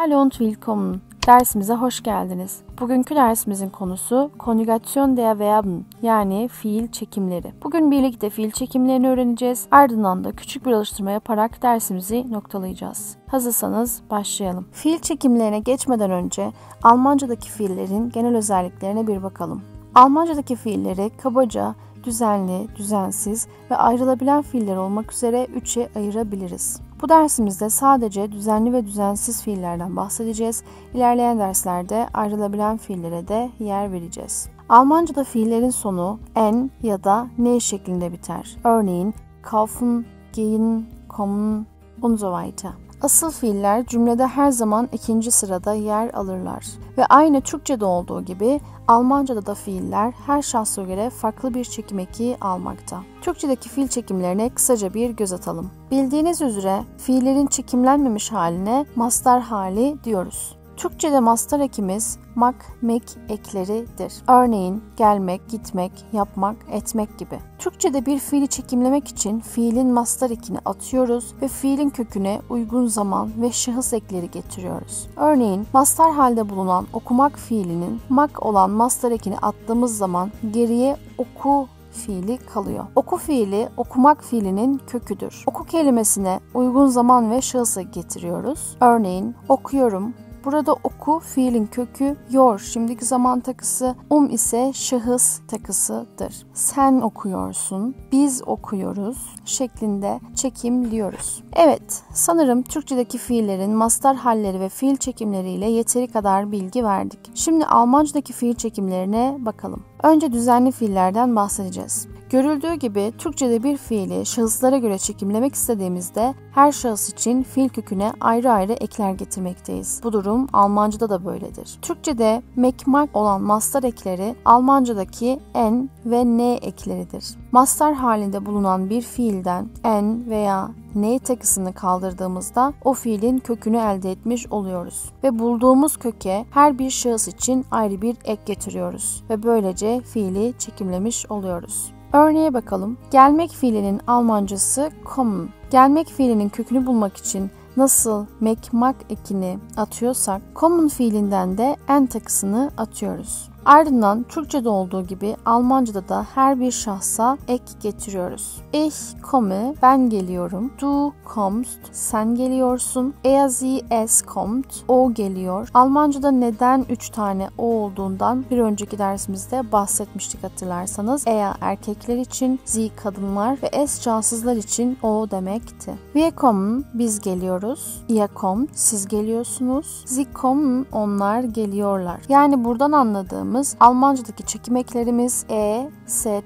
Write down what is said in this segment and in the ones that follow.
Hallo und willkommen. Dersimize hoş geldiniz. Bugünkü dersimizin konusu Konjugation der Verben yani fiil çekimleri. Bugün birlikte fiil çekimlerini öğreneceğiz. Ardından da küçük bir alıştırma yaparak dersimizi noktalayacağız. Hazırsanız başlayalım. Fiil çekimlerine geçmeden önce Almancadaki fiillerin genel özelliklerine bir bakalım. Almancadaki fiilleri kabaca düzenli, düzensiz ve ayrılabilen fiiller olmak üzere üçe ayırabiliriz. Bu dersimizde sadece düzenli ve düzensiz fiillerden bahsedeceğiz. İlerleyen derslerde ayrılabilen fiillere de yer vereceğiz. Almancada fiillerin sonu en ya da ne şeklinde biter. Örneğin kaufen, gehen, kommen und so weiter. Asıl fiiller cümlede her zaman ikinci sırada yer alırlar. Ve aynı Türkçe'de olduğu gibi Almanca'da da fiiller her şahsa göre farklı bir çekim eki almakta. Türkçedeki fiil çekimlerine kısaca bir göz atalım. Bildiğiniz üzere fiillerin çekimlenmemiş haline mastar hali diyoruz. Türkçe'de mastar ekimiz mak, mek ekleridir. Örneğin gelmek, gitmek, yapmak, etmek gibi. Türkçe'de bir fiili çekimlemek için fiilin mastar ekini atıyoruz ve fiilin köküne uygun zaman ve şahıs ekleri getiriyoruz. Örneğin mastar halde bulunan okumak fiilinin mak olan mastar ekini attığımız zaman geriye oku fiili kalıyor. Oku fiili okumak fiilinin köküdür. Oku kelimesine uygun zaman ve şahıs getiriyoruz. Örneğin okuyorum. Burada oku fiilin kökü yor şimdiki zaman takısı, ise şahıs takısıdır. Sen okuyorsun, biz okuyoruz şeklinde çekimliyoruz. Evet, sanırım Türkçedeki fiillerin mastar halleri ve fiil çekimleriyle yeteri kadar bilgi verdik. Şimdi Almancadaki fiil çekimlerine bakalım. Önce düzenli fiillerden bahsedeceğiz. Görüldüğü gibi Türkçe'de bir fiili şahıslara göre çekimlemek istediğimizde her şahıs için fiil köküne ayrı ayrı ekler getirmekteyiz. Bu durum Almanca'da da böyledir. Türkçe'de mek-mak olan mastar ekleri Almanca'daki en ve ne ekleridir. Mastar halinde bulunan bir fiilden en veya ne takısını kaldırdığımızda o fiilin kökünü elde etmiş oluyoruz. Ve bulduğumuz köke her bir şahıs için ayrı bir ek getiriyoruz. Ve böylece fiili çekimlemiş oluyoruz. Örneğe bakalım. Gelmek fiilinin Almancası kommen. Gelmek fiilinin kökünü bulmak için nasıl mek-mak ekini atıyorsak kommen fiilinden de en takısını atıyoruz. Ardından Türkçe'de olduğu gibi Almanca'da da her bir şahsa ek getiriyoruz. Ich komme, ben geliyorum. Du kommst, sen geliyorsun. Er, sie, es kommt, o geliyor. Almanca'da neden 3 tane o olduğundan bir önceki dersimizde bahsetmiştik hatırlarsanız. Er erkekler için, sie kadınlar ve es cansızlar için o demekti. Wir kommen, biz geliyoruz. Ihr kommt, siz geliyorsunuz. Sie kommen, onlar geliyorlar. Yani buradan anladığımız Almancadaki çekim eklerimiz st,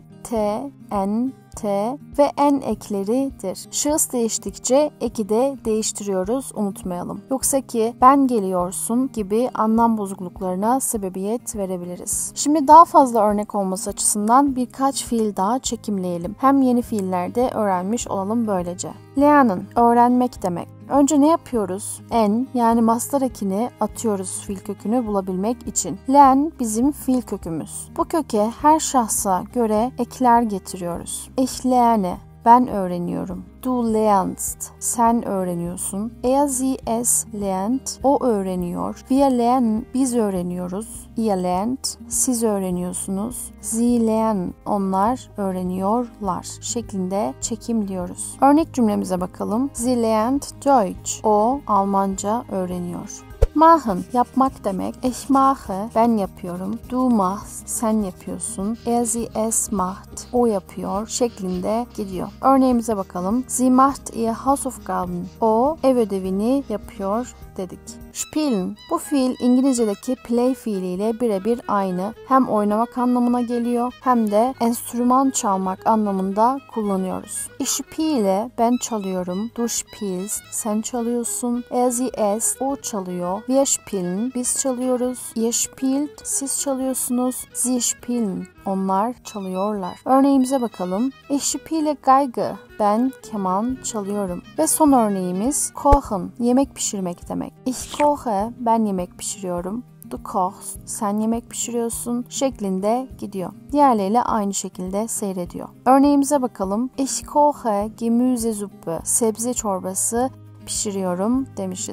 t, n, t ve n ekleridir. Şahıs değiştikçe eki de değiştiriyoruz, unutmayalım. Yoksa ki ben geliyorsun gibi anlam bozukluklarına sebebiyet verebiliriz. Şimdi daha fazla örnek olması açısından birkaç fiil daha çekimleyelim. Hem yeni fiillerde öğrenmiş olalım böylece. Lernen, öğrenmek demek. Önce ne yapıyoruz? En yani mastar ekini atıyoruz fiil kökünü bulabilmek için. Len bizim fiil kökümüz. Bu köke her şahsa göre ekler getiriyoruz. Ich lerne, ben öğreniyorum. Du lernst, sen öğreniyorsun. Er, sie, es lernt, o öğreniyor. Wir lernen, biz öğreniyoruz. Ihr lernt, siz öğreniyorsunuz. Sie lernen, onlar öğreniyorlar şeklinde çekimliyoruz. Örnek cümlemize bakalım. Sie lernt Deutsch, o Almanca öğreniyor. Machen, yapmak demek. Ich mache, ben yapıyorum. Du machst, sen yapıyorsun. Er, sie, es macht, o yapıyor şeklinde gidiyor. Örneğimize bakalım. Sie macht ihr Hausaufgaben. O ev ödevini yapıyor dedik. Spielen, bu fiil İngilizce'deki play fiiliyle birebir aynı. Hem oynamak anlamına geliyor hem de enstrüman çalmak anlamında kullanıyoruz. Ich spiele, ben çalıyorum. Du spielst, sen çalıyorsun. Er, sie, es, o çalıyor. Wir spielen, biz çalıyoruz. Ihr spielt, siz çalıyorsunuz. Sie spielen, onlar çalıyorlar. Örneğimize bakalım. Ich spiele Geige, ben keman çalıyorum. Ve son örneğimiz kochen, yemek pişirmek demek. Ich koche, ben yemek pişiriyorum. Du kochst, sen yemek pişiriyorsun şeklinde gidiyor. Diğerleriyle aynı şekilde seyrediyor. Örneğimize bakalım. Ich koche Gemüsesuppe, sebze çorbası pişiriyorum demişiz.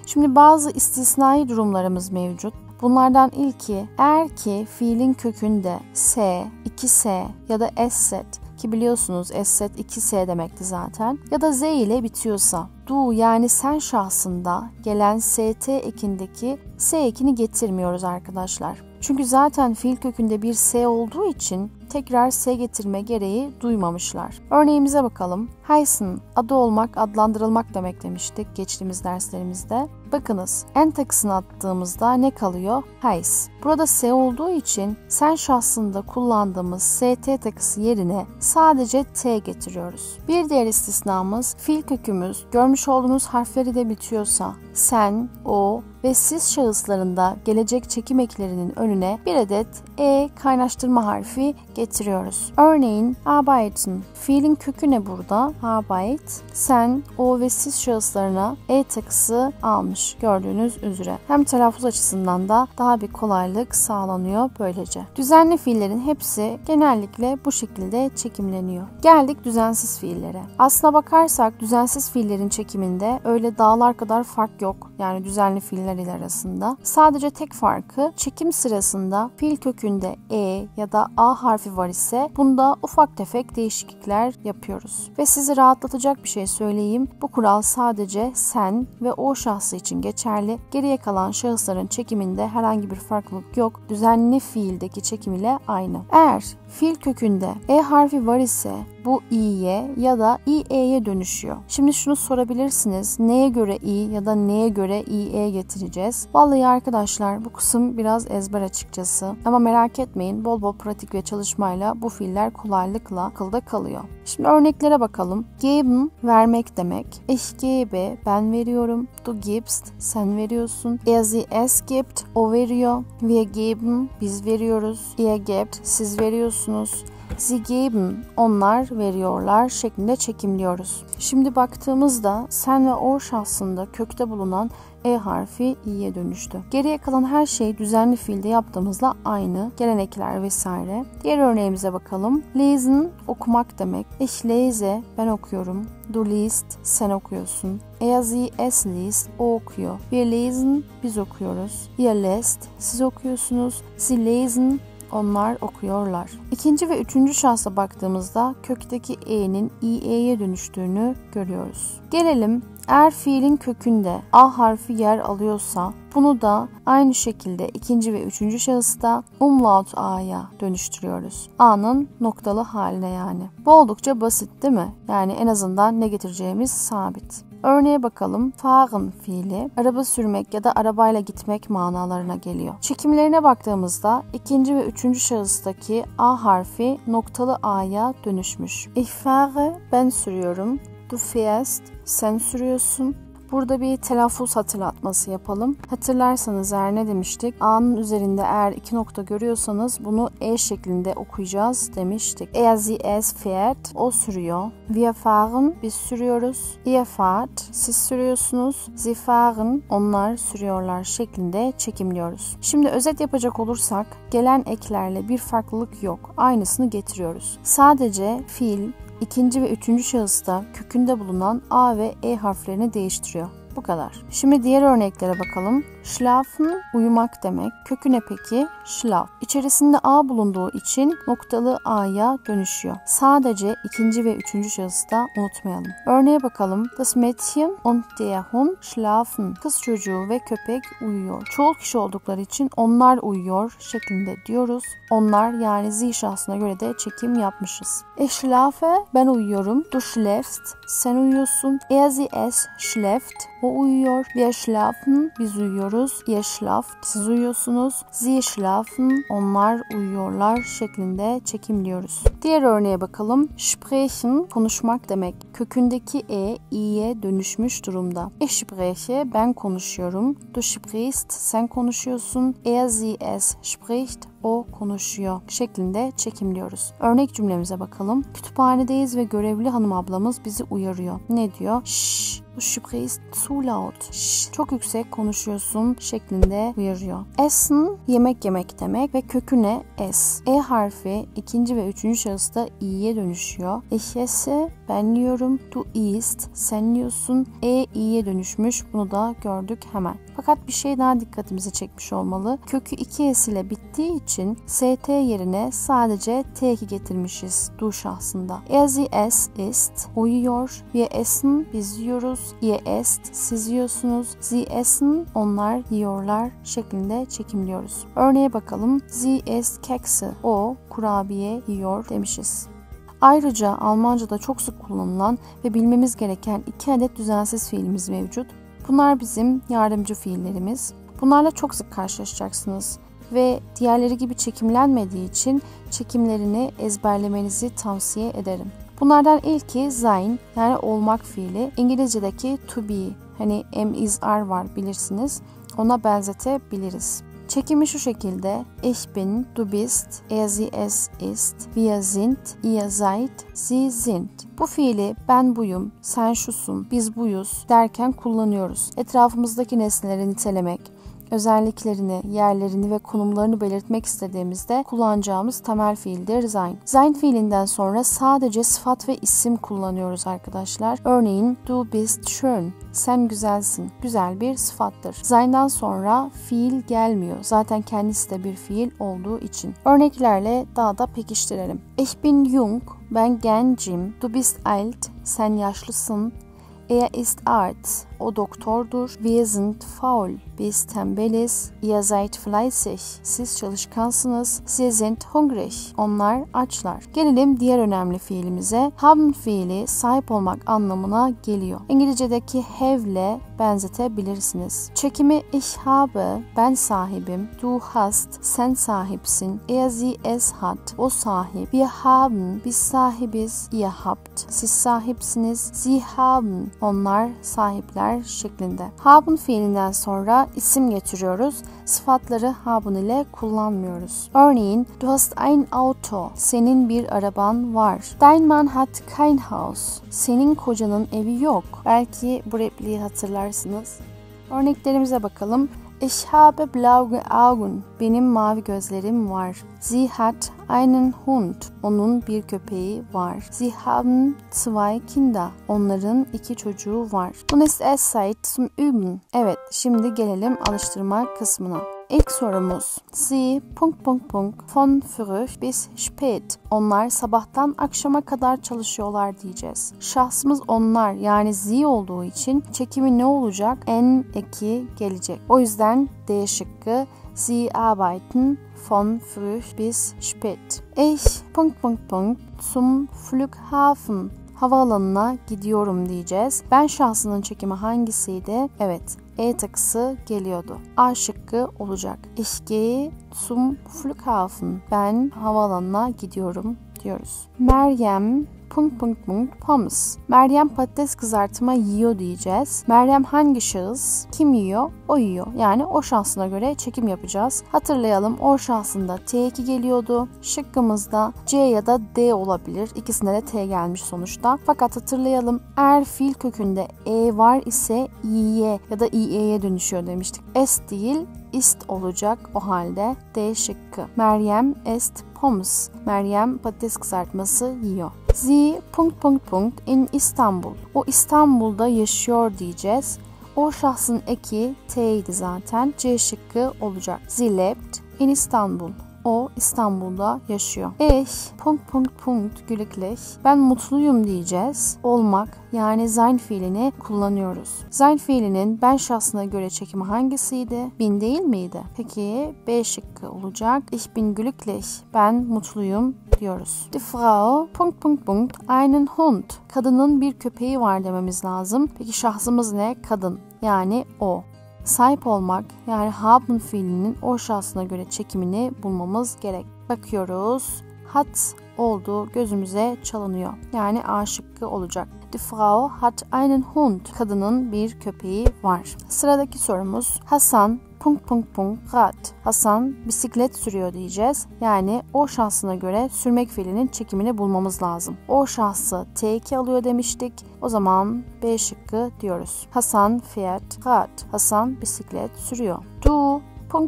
Şimdi bazı istisnai durumlarımız mevcut. Bunlardan ilki, eğer ki fiilin kökünde s, 2s ya da s ki biliyorsunuz s 2s demekti zaten ya da z ile bitiyorsa, du yani sen şahsında gelen st ekindeki s ekini getirmiyoruz arkadaşlar. Çünkü zaten fiil kökünde bir s olduğu için tekrar s getirme gereği duymamışlar. Örneğimize bakalım. Heißen, adı olmak, adlandırılmak demek demiştik geçtiğimiz derslerimizde. Bakınız, en takısını attığımızda ne kalıyor? Heiß. Burada s olduğu için sen şahsında kullandığımız st takısı yerine sadece t getiriyoruz. Bir diğer istisnamız, fiil kökümüz görmüş olduğunuz harfleri de bitiyorsa, sen, o ve siz şahıslarında gelecek çekim eklerinin önüne bir adet kaynaştırma harfi getiriyoruz. Örneğin arbeiten. Fiilin kökü ne burada? Arbeit. Sen, o ve siz şahıslarına takısı almış gördüğünüz üzere. Hem telaffuz açısından da daha bir kolaylık sağlanıyor böylece. Düzenli fiillerin hepsi genellikle bu şekilde çekimleniyor. Geldik düzensiz fiillere. Aslına bakarsak düzensiz fiillerin çekiminde öyle dağlar kadar fark yok. Yani düzenli fiiller ile arasında. Sadece tek farkı çekim sırasında fiil kökünde ya da a harfi var ise bunda ufak tefek değişiklikler yapıyoruz. Ve sizi rahatlatacak bir şey söyleyeyim. Bu kural sadece sen ve o şahsı için geçerli. Geriye kalan şahısların çekiminde herhangi bir farklılık yok. Düzenli fiildeki çekim ile aynı. Eğer fiil kökünde harfi var ise bu i'ye ya da i'ye dönüşüyor. Şimdi şunu sorabilirsiniz. Neye göre i ya da neye göre i'e getireceğiz? Vallahi arkadaşlar bu kısım biraz ezber açıkçası. Ama merak etmeyin, bol bol pratik ve çalışmayla bu fiiller kolaylıkla akılda kalıyor. Şimdi örneklere bakalım. Geben vermek demek. Ich gebe ben veriyorum. Du gibst sen veriyorsun. Er sie es gibt o veriyor. Wir geben biz veriyoruz. Ihr gebt siz veriyorsunuz. Sie geben onlar veriyorlar şeklinde çekimliyoruz. Şimdi baktığımızda sen ve o şahsında kökte bulunan harfi i'ye dönüştü. Geriye kalan her şey düzenli fiilde yaptığımızla aynı. Gelen ekler vesaire. Diğer örneğimize bakalım. Lesen okumak demek. Ich lese ben okuyorum. Du liest sen okuyorsun. Er sie es liest o okuyor. Wir lesen biz okuyoruz. Ihr lest siz okuyorsunuz. Sie lesen onlar okuyorlar. İkinci ve üçüncü şahsa baktığımızda kökteki e'nin i'ye dönüştüğünü görüyoruz. Gelelim, eğer fiilin kökünde a harfi yer alıyorsa bunu da aynı şekilde ikinci ve üçüncü şahısta umlaut a'ya dönüştürüyoruz. A'nın noktalı haline yani. Bu oldukça basit değil mi? Yani en azından ne getireceğimiz sabit. Örneğe bakalım. Fahren fiili araba sürmek ya da arabayla gitmek manalarına geliyor. Çekimlerine baktığımızda ikinci ve üçüncü şahıstaki a harfi noktalı a'ya dönüşmüş. Ich fahre ben sürüyorum. Du fährst sen sürüyorsun. Burada bir telaffuz hatırlatması yapalım. Hatırlarsanız eğer ne demiştik? A'nın üzerinde eğer iki nokta görüyorsanız bunu şeklinde okuyacağız demiştik. Er sie es fährt o sürüyor. Wir fahren biz sürüyoruz. Ihr fahrt siz sürüyorsunuz. Sie fahren onlar sürüyorlar şeklinde çekimliyoruz. Şimdi özet yapacak olursak gelen eklerle bir farklılık yok. Aynısını getiriyoruz. Sadece fiil İkinci ve üçüncü şahısta kökünde bulunan a ve harflerini değiştiriyor. Bu kadar. Şimdi diğer örneklere bakalım. Schlafen uyumak demek. Kökü ne peki? Schlaf. İçerisinde a bulunduğu için noktalı a'ya dönüşüyor. Sadece ikinci ve üçüncü şahısta unutmayalım. Örneğe bakalım. Das Mädchen und der Hund schlafen. Kız çocuğu ve köpek uyuyor. Çoğul kişi oldukları için onlar uyuyor şeklinde diyoruz. Onlar yani sie şahsına göre de çekim yapmışız. Ich schlafe ben uyuyorum. Du schläfst sen uyuyorsun. Er sie es schläft o uyuyor. Wir schlafen biz uyuyoruz. Ihr schlaft siz uyuyorsunuz. Sie schlafen onlar uyuyorlar şeklinde çekimliyoruz. Diğer örneğe bakalım. Sprechen konuşmak demek. Kökündeki i'ye dönüşmüş durumda. Ich spreche ben konuşuyorum. Du sprichst sen konuşuyorsun. Er sie es spricht o konuşuyor şeklinde çekimliyoruz. Örnek cümlemize bakalım. Kütüphanedeyiz ve görevli hanım ablamız bizi uyarıyor. Ne diyor? Şşş, du sprichst zu laut. Şşş, çok yüksek konuşuyorsun şeklinde uyarıyor. Essen yemek yemek demek ve kökü ne? Es. E harfi ikinci ve üçüncü şahısta i'ye dönüşüyor. Ich esse, ben yiyorum. Du isst, sen yiyorsun. İ'ye dönüşmüş. Bunu da gördük hemen. Fakat bir şey daha dikkatimizi çekmiş olmalı. Kökü 2s ile bittiği için st yerine sadece t2 getirmişiz du şahsında. Sie es ist, o yiyor. Wir essen, biz yiyoruz. Ihr esst, siz yiyorsunuz. Sie essen, onlar yiyorlar şeklinde çekimliyoruz. Örneğe bakalım. Sie isst Kekse, o kurabiye yiyor demişiz. Ayrıca Almanca'da çok sık kullanılan ve bilmemiz gereken 2 adet düzensiz fiilimiz mevcut. Bunlar bizim yardımcı fiillerimiz. Bunlarla çok sık karşılaşacaksınız ve diğerleri gibi çekimlenmediği için çekimlerini ezberlemenizi tavsiye ederim. Bunlardan ilki sein, yani olmak fiili. İngilizce'deki to be, hani am, is, are var bilirsiniz. Ona benzetebiliriz. Çekimi şu şekilde. Ich bin, du bist, sie es ist, wir sind, ihr seid, sie sind. Bu fiili ben buyum, sen şusun, biz buyuz derken kullanıyoruz. Etrafımızdaki nesneleri nitelemek, özelliklerini, yerlerini ve konumlarını belirtmek istediğimizde kullanacağımız temel fiildir sein. Sein fiilinden sonra sadece sıfat ve isim kullanıyoruz arkadaşlar. Örneğin du bist schön, sen güzelsin. Güzel bir sıfattır. Sein'den sonra fiil gelmiyor. Zaten kendisi de bir fiil olduğu için. Örneklerle daha da pekiştirelim. Ich bin jung, ben gencim. Du bist alt, sen yaşlısın. Er ist Arzt, o doktordur. Wir sind faul, biz tembeliz. Ihr seid fleißig, siz çalışkansınız. Sie sind hungrig, onlar açlar. Gelelim diğer önemli fiilimize. Haben fiili sahip olmak anlamına geliyor. İngilizce'deki have ile benzetebilirsiniz. Çekimi ich habe, ben sahibim. Du hast, sen sahipsin. Er, sie, es hat, o sahip. Wir haben, biz sahibiz. Ihr habt, siz sahipsiniz. Sie haben, onlar sahipler şeklinde. Haben fiilinden sonra isim getiriyoruz. Sıfatları haben ile kullanmıyoruz. Örneğin, du hast ein Auto. Senin bir araban var. Dein Mann hat kein Haus. Senin kocanın evi yok. Belki bu repliği hatırlarsınız. Örneklerimize bakalım. Ich habe blaue Augen. Benim mavi gözlerim var. Sie hat einen Hund. Onun bir köpeği var. Sie haben zwei Kinder. Onların 2 çocuğu var. Nun ist es Zeit zum Üben. Evet, şimdi gelelim alıştırma kısmına. İlk sorumuz. Sie ... von früh bis spät. Onlar sabahtan akşama kadar çalışıyorlar diyeceğiz. Şahsımız onlar, yani sie olduğu için çekimi ne olacak? En eki gelecek. O yüzden D şıkkı. Sie arbeiten von früh bis spät. Ich ... zum Flughafen. Havaalanına gidiyorum diyeceğiz. Ben şahsının çekimi hangisiydi? Evet, E takısı geliyordu. A şıkkı olacak. Ich gehe zum Flughafen. Ben havaalanına gidiyorum diyoruz. Meryem ... pommes. Meryem patates kızartma yiyor diyeceğiz. Meryem hangi şahıs? Kim yiyor? O yiyor. Yani o şahsına göre çekim yapacağız. Hatırlayalım, o şahsında T2 geliyordu. Şıkkımızda C ya da D olabilir. İkisinde de T gelmiş sonuçta. Fakat hatırlayalım, eğer fiil kökünde E var ise i'ye ya da i'ye dönüşüyor demiştik. S değil, ist olacak o halde. D şıkkı. Meryem ist pommes. Meryem patates kızartması yiyor. Sie ... in İstanbul. O İstanbul'da yaşıyor diyeceğiz. O şahsın eki T'ydi zaten. C şıkkı olacak. Sie lebt in İstanbul. O İstanbul'da yaşıyor. Ich ... glücklich. Ben mutluyum diyeceğiz. Olmak, yani sein fiilini kullanıyoruz. Sein fiilinin ben şahsına göre çekimi hangisiydi? Bin değil miydi? Peki B şıkkı olacak. Ich bin glücklich. Ben mutluyum diyoruz. Die Frau ... einen Hund. Kadının bir köpeği var dememiz lazım. Peki şahsımız ne? Kadın. Yani o. Sahip olmak, yani haben fiilinin o şahsına göre çekimini bulmamız gerek. Bakıyoruz. Hat oldu, gözümüze çalınıyor. Yani A şıkkı olacak. Die Frau hat einen Hund. Kadının bir köpeği var. Sıradaki sorumuz. Hasan Rad. Hasan bisiklet sürüyor diyeceğiz. Yani o şahsına göre sürmek fiilinin çekimini bulmamız lazım. O şahsı T2 alıyor demiştik. O zaman B şıkkı diyoruz. Hasan fährt Rad. Hasan bisiklet sürüyor. Du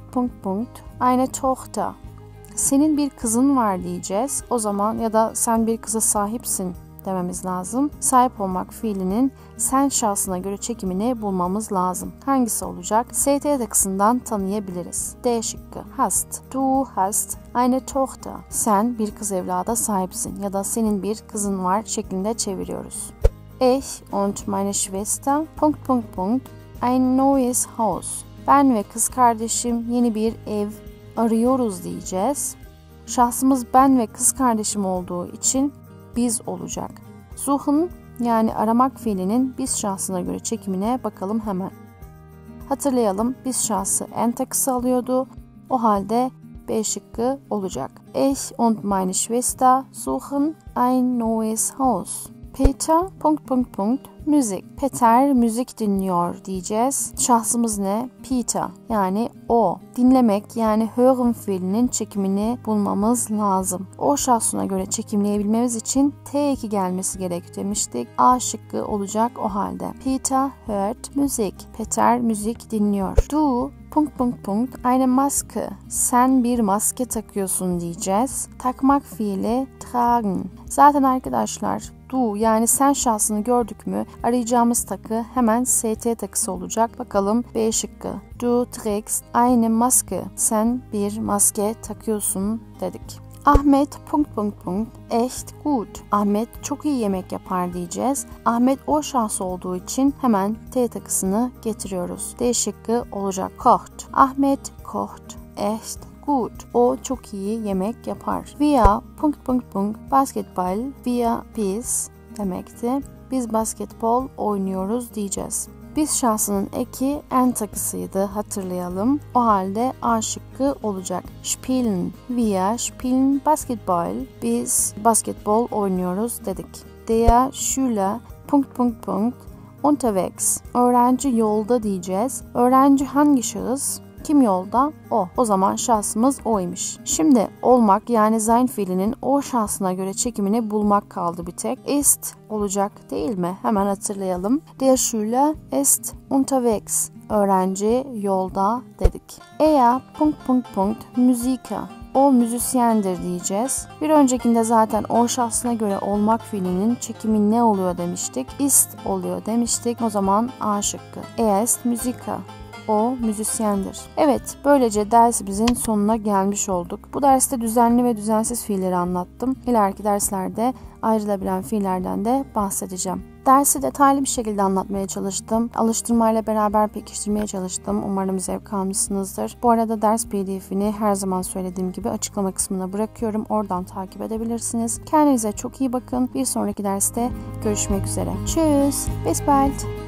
eine Tochter. Senin bir kızın var diyeceğiz. O zaman ya da sen bir kıza sahipsin dememiz lazım. Sahip olmak fiilinin sen şahsına göre çekimini bulmamız lazım. Hangisi olacak? ST takısından tanıyabiliriz. D şıkkı. Hast. Du hast eine Tochter. Sen bir kız evlada sahipsin ya da senin bir kızın var şeklinde çeviriyoruz. Ich und meine Schwester ein neues Haus. Ben ve kız kardeşim yeni bir ev arıyoruz diyeceğiz. Şahsımız ben ve kız kardeşim olduğu için biz olacak. Suchen yani aramak fiilinin biz şahsına göre çekimine bakalım hemen. Hatırlayalım, biz şahsı en takısı alıyordu. O halde B şıkkı olacak. Ich und meine Schwester suchen ein neues Haus. Peter müzik. Peter müzik dinliyor diyeceğiz. Şahsımız ne? Peter yani o. Dinlemek yani hören fiilinin çekimini bulmamız lazım. O şahsına göre çekimleyebilmemiz için T2 gelmesi gerek demiştik. A şıkkı olacak o halde. Peter hört müzik. Peter müzik dinliyor. Du eine Maske. Sen bir maske takıyorsun diyeceğiz. Takmak fiili tragen. Zaten arkadaşlar du yani sen şahsını gördük mü arayacağımız takı hemen ST takısı olacak. Bakalım B şıkkı. Du trägst eine Maske. Sen bir maske takıyorsun dedik. Ahmet echt gut. Ahmet çok iyi yemek yapar diyeceğiz. Ahmet o şahs olduğu için hemen T takısını getiriyoruz. D şıkkı olacak. Kocht. Ahmet kocht echt gut. O çok iyi yemek yapar. Wir Basketball. Biz demekti. Biz basketbol oynuyoruz diyeceğiz. Biz şahsının eki en takısıydı hatırlayalım. O halde A şıkkı olacak. Spielen. Wir spielen Basketball. Biz basketbol oynuyoruz dedik. Der Schüler unterwegs. Öğrenci yolda diyeceğiz. Öğrenci hangi şahıs? Kim yolda? O. O zaman şahsımız oymuş. Şimdi olmak yani sein fiilinin o şahsına göre çekimini bulmak kaldı bir tek. Ist olacak değil mi? Hemen hatırlayalım. Der Schüler ist unterwegs. Öğrenci yolda dedik. Er Musiker. O müzisyendir diyeceğiz. Bir öncekinde zaten o şahsına göre olmak fiilinin çekimi ne oluyor demiştik. Ist oluyor demiştik. O zaman A şıkkı. Er ist Musiker. O müzisyendir. Evet, böylece dersimizin sonuna gelmiş olduk. Bu derste düzenli ve düzensiz fiilleri anlattım. İleriki derslerde ayrılabilen fiillerden de bahsedeceğim. Dersi detaylı bir şekilde anlatmaya çalıştım. Alıştırmayla beraber pekiştirmeye çalıştım. Umarım zevk almışsınızdır. Bu arada ders PDF'ini her zaman söylediğim gibi açıklama kısmına bırakıyorum. Oradan takip edebilirsiniz. Kendinize çok iyi bakın. Bir sonraki derste görüşmek üzere. Tschüss, bis bald.